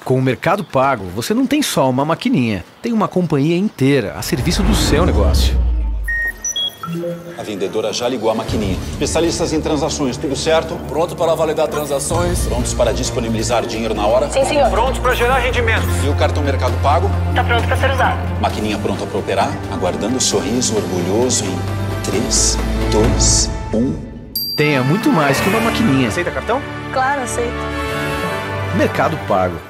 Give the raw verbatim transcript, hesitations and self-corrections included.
Com o Mercado Pago, você não tem só uma maquininha, tem uma companhia inteira a serviço do seu negócio. A vendedora já ligou a maquininha. Especialistas em transações, tudo certo? Pronto para validar transações. Prontos para disponibilizar dinheiro na hora? Sim, senhor. Prontos para gerar rendimentos. E o cartão Mercado Pago? Tá pronto para ser usado. Maquininha pronta para operar? Aguardando o sorriso orgulhoso em três, dois, um. Tenha muito mais que uma maquininha. Aceita cartão? Claro, aceito. Mercado Pago.